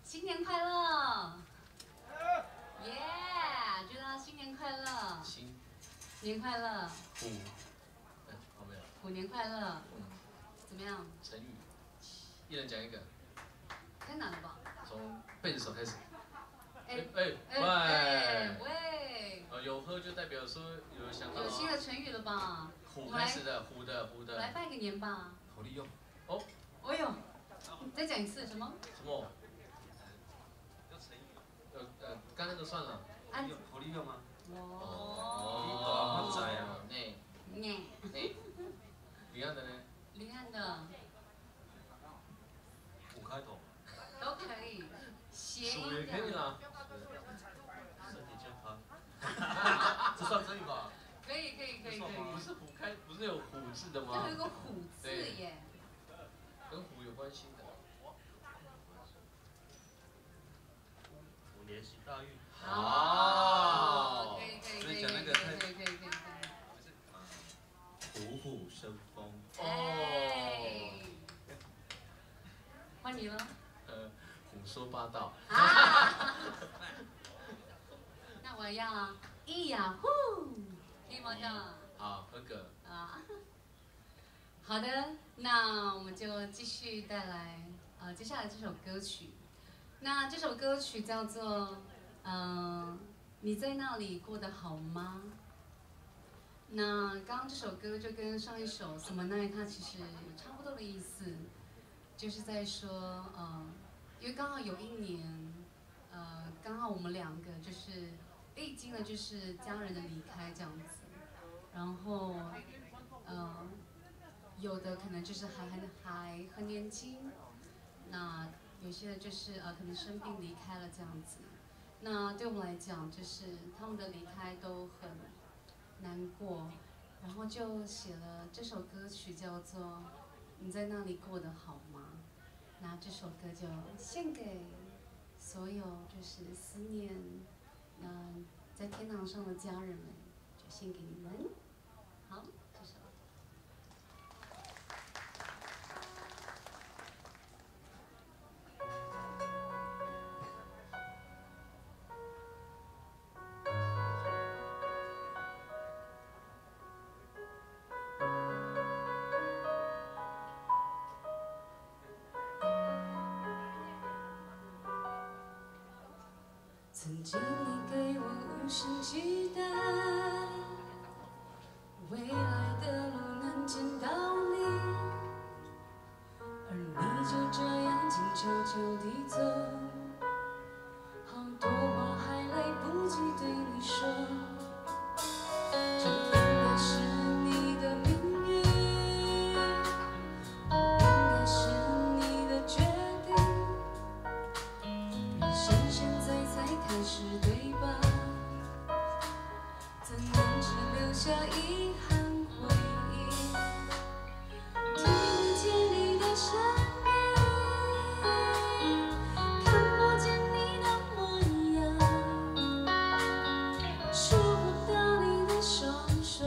新年快乐！耶！祝大家新年快乐！ 新年快乐！ 好没有？ 虎年快乐！怎么样？ 成语，一人讲一个。 太难了吧？ 从贝子手开始。 喂！ 有喝就代表说有想到。 有新的成语了吧？ 虎开始的，虎的。 来拜个年吧。 虎利用。哦。 哎呦！再讲一次什么？ 什么？刚那个算了。 虎利用吗？ 哦。 仔啊， 李岸的呢？ 李岸的。 虎开头。 都可以。谐音的。 也可以啦。 身体健康。这算可以吧？ 可以。 不是虎开，不是有虎字的吗？ 这有一个虎字耶。 跟虎有关系的。 虎年行大运。 好。可以。 所以讲那个可以。 虎虎生风。 哦。换你了。 胡说八道。 那我要咿呀呼，可以吗？这样。 好，合格。 好的，那我们就继续带来接下来这首歌曲。那这首歌曲叫做你在那里过得好吗？那刚刚这首歌就跟上一首《什么奈》它其实差不多的意思，就是在说因为刚好有一年，刚好我们两个就是历经了就是家人的离开这样子，然后有的可能就是还很年轻，那有些人就是可能生病离开了这样子，那对我们来讲就是他们的离开都很难过，然后就写了这首歌曲叫做《你在那里过得好吗》。那这首歌就献给所有就是思念在天堂上的家人们，就献给你们。好，这首。曾经你给我无限期待，未来的路能见到你，而你就这样静悄悄地走，好多话还来不及对你说，这应该是你的命运，不应该是你的决定，人生现在才开始，对吧？怎能只留下遗憾回忆？听不见你的声音，看不见你的模样，触不到你的双手。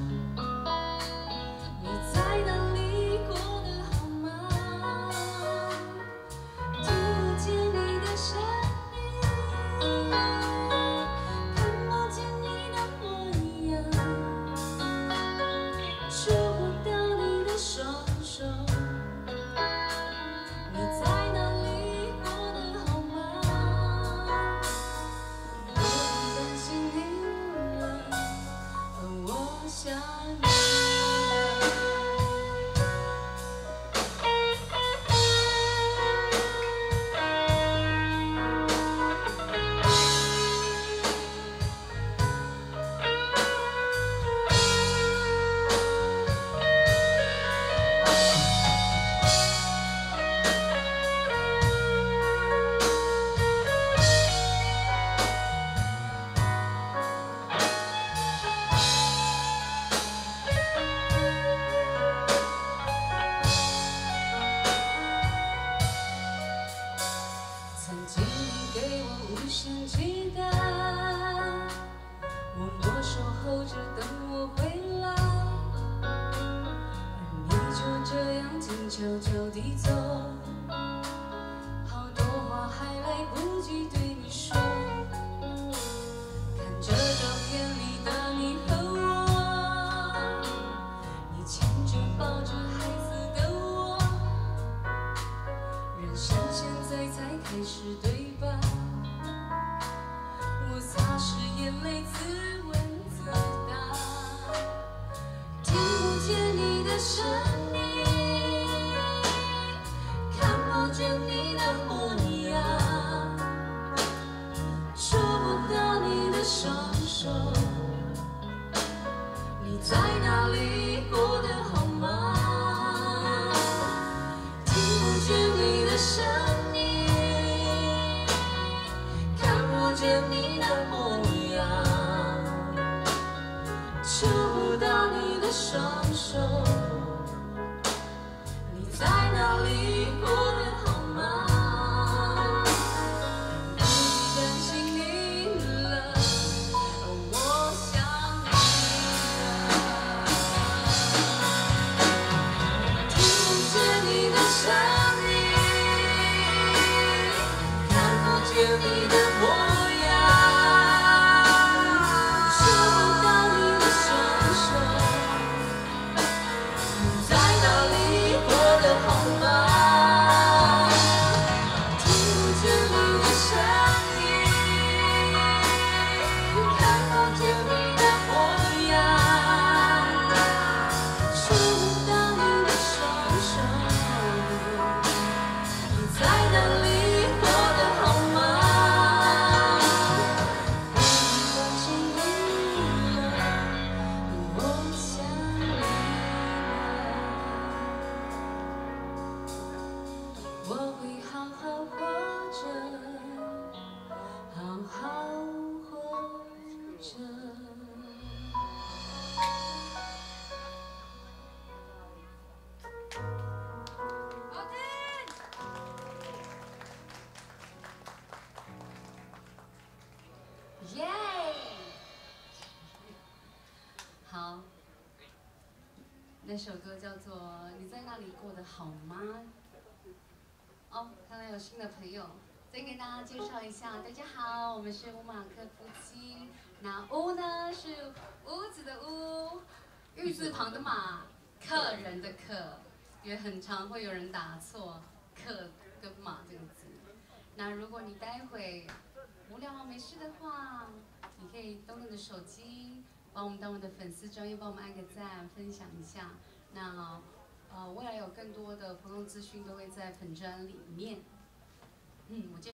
你在哪里过得好吗？听不见你的声音，看不见你的模样，触不到你的双手。你在哪里过得好吗？我不担心你了，我想你。曾经你给我无限期待，握我手候着等我回来，而你就这样静悄悄地走，好多话还来声音，看不见你的模样，触不到你的双手，你在哪里？过得好吗？听不见你的声音，看不见你的模样，触不到你的双手，你在哪里？过得好吗？我已经赢了，我想你了，我会好好活着，好好活着。好听。耶！好，那首歌叫做《你在那里过得好吗》。哦，看来有新的朋友，再给大家介绍一下，大家好，我们是乌马克夫妻。那乌呢是屋子的屋，玉字旁的马，客人的客，也很常会有人打错客跟马这个字。那如果你待会无聊没事的话，你可以动动你的手机，把我们当我们的粉丝专页帮我们按个赞，分享一下。那未来有更多的活动资讯都会在粉专里面。我